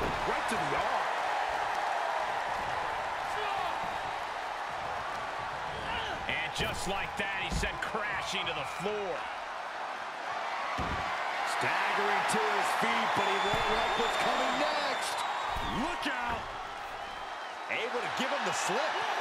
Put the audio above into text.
Right to the arm. And just like that, he sent crashing to the floor. Staggering to his feet, but he won't like what's coming next. Look out! Able to give him the slip.